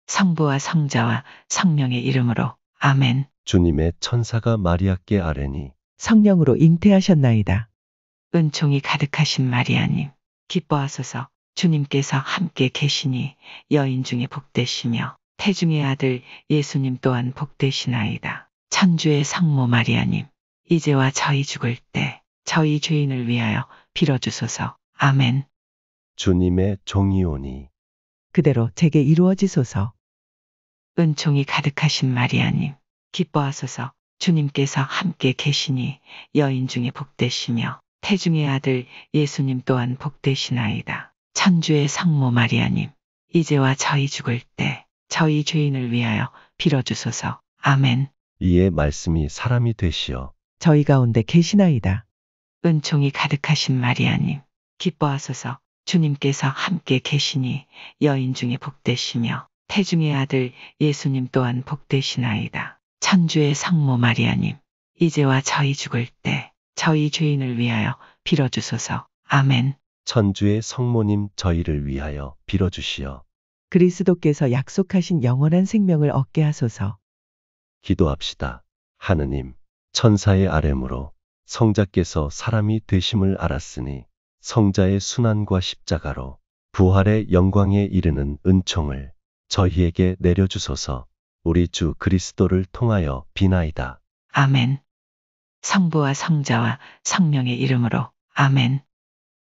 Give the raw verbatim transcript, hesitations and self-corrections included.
성부와 성자와 성령의 이름으로 아멘. 주님의 천사가 마리아께 아뢰니 성령으로 잉태하셨나이다. 은총이 가득하신 마리아님, 기뻐하소서. 주님께서 함께 계시니 여인 중에 복되시며 태중의 아들 예수님 또한 복되시나이다. 천주의 성모 마리아님, 이제와 저희 죽을 때 저희 죄인을 위하여 빌어주소서. 아멘. 주님의 종이오니 그대로 제게 이루어지소서. 은총이 가득하신 마리아님, 기뻐하소서. 주님께서 함께 계시니 여인 중에 복되시며 태중의 아들 예수님 또한 복되시나이다. 천주의 성모 마리아님, 이제와 저희 죽을 때 저희 죄인을 위하여 빌어주소서. 아멘. 이에 말씀이 사람이 되시어 저희 가운데 계시나이다. 은총이 가득하신 마리아님, 기뻐하소서. 주님께서 함께 계시니 여인 중에 복되시며 태중의 아들 예수님 또한 복되시나이다. 천주의 성모 마리아님, 이제와 저희 죽을 때 저희 죄인을 위하여 빌어주소서. 아멘. 천주의 성모님 저희를 위하여 빌어주시어 그리스도께서 약속하신 영원한 생명을 얻게 하소서. 기도합시다. 하느님, 천사의 아뢰므로 성자께서 사람이 되심을 알았으니 성자의 순환과 십자가로 부활의 영광에 이르는 은총을 저희에게 내려주소서. 우리 주 그리스도를 통하여 비나이다. 아멘. 성부와 성자와 성령의 이름으로 아멘.